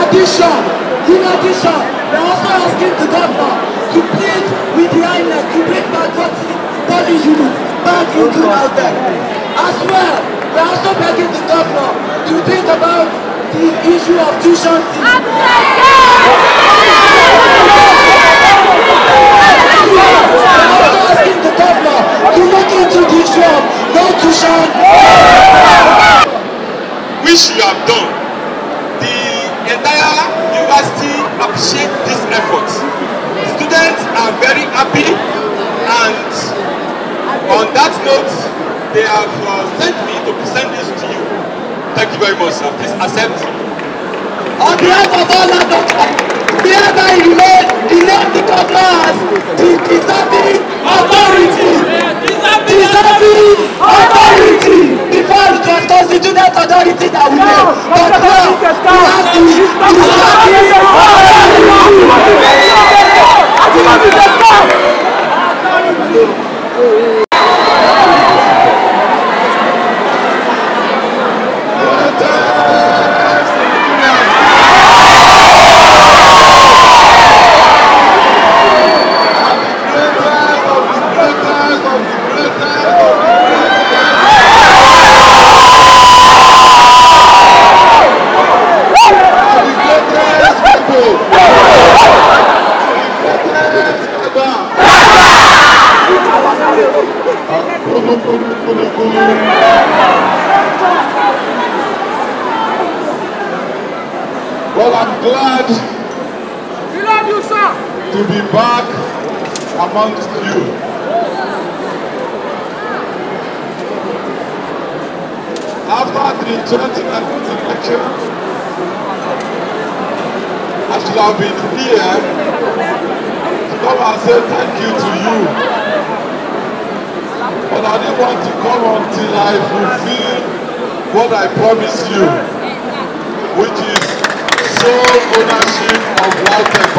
addition, we're also asking the governor to plead with the INEC to bring back 40 units back into Lautech. As well, we're also begging the governor to think about the issue of tuition fees. We're also asking the governor to look into the issue of no tuition. Which you have done. The entire university appreciates this effort. Students are very happy, and on that note, they have sent me to present this to you. Thank you very much, sir. Please accept. On behalf of all Lautech, hereby elect the governor as the deserving authority. Deserving authority. Before it was constituted authority that we made, but now we have the deserving authority. Well, I'm glad to be back amongst you. After the 2019 election, I should have been here to come and say thank you to you. But I didn't want to come until I fulfill what I promised you, which is sole ownership of Lautech.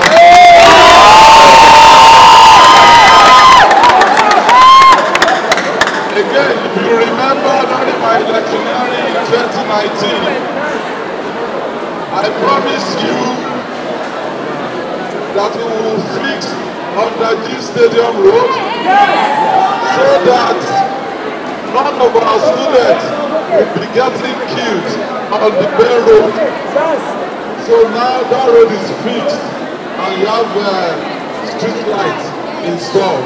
Again, if you remember during my electioneering in 2019, I promised you that we will fix under G Stadium Road so that none of our students will be getting killed on the Bay Road. So now that road is fixed and you have street lights installed.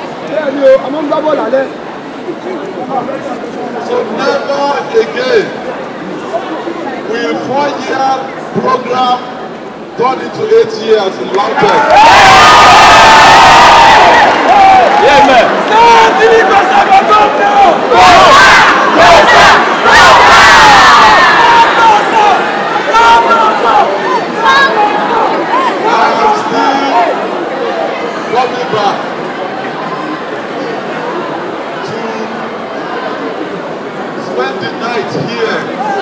So never again will 4-year program turn into 8 years in Lautech. Amen. Coming back to spend the night here,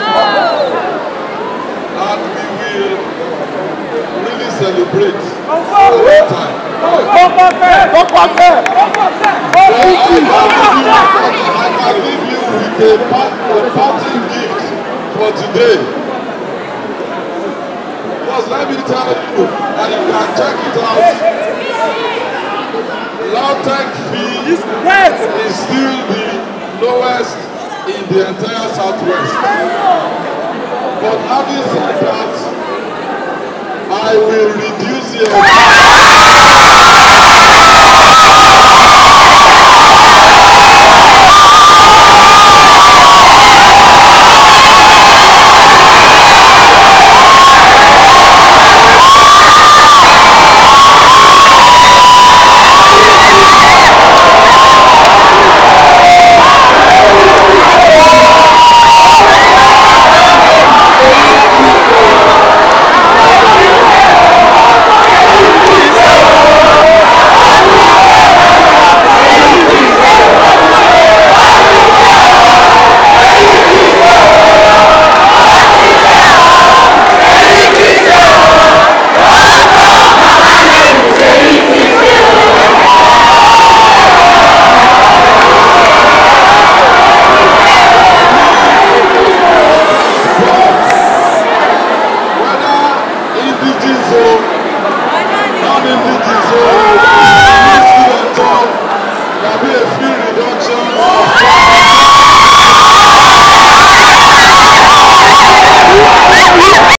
and we will really celebrate our time. I can leave you with a parting gift for today. Because let me tell you, and you can check it out. Lautech fee is still the lowest in the entire Southwest. But having said that, I will reduce it.